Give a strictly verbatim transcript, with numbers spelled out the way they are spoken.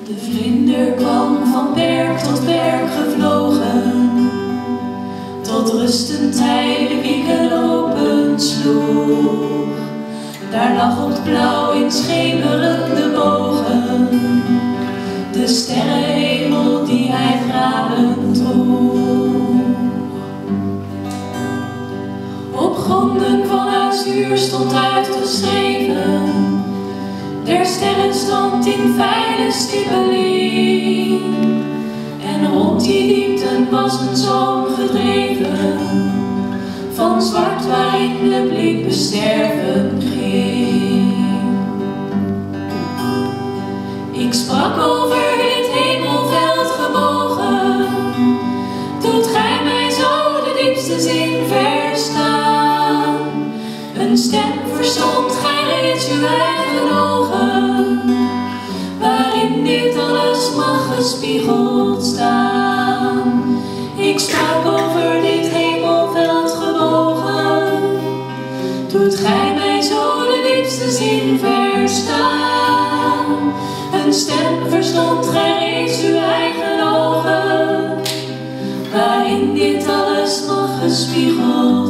De vlinder kwam van berg tot berg gevlogen, tot rustend hij de wieken open sloeg. Daar lag op het blauw in schemerende bogen de sterrenhemel die hij stralend droeg. Op gronden van azuur stond uitgeschreven der sterrenstand in fijne stippeling, en rond die diepten was een zoom gedreven van zwart waarin de blik besterven ging. Ik sprak over dit hemelveld gebogen, doet gij mij zo de diepste zin verstaan? Een stem verstond gij reeds uw eigen ogen, waarin dit alles mag gespiegeld staan. Ik sprak over dit hemelveld gebogen, doet gij mij zo de diepste zin verstaan? Een stem verstond gij reeds uw eigen ogen, waarin dit alles mag gespiegeld